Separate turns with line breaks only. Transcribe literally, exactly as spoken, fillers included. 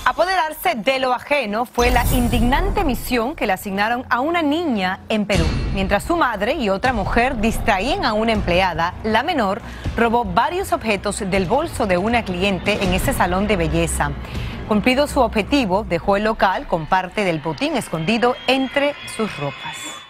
Apoderarse de lo ajeno fue la indignante misión que le asignaron a una niña en Perú. Mientras su madre y otra mujer distraían a una empleada, la menor robó varios objetos del bolso de una cliente en ese salón de belleza. Cumplido su objetivo, dejó el local con parte del botín escondido entre sus ropas.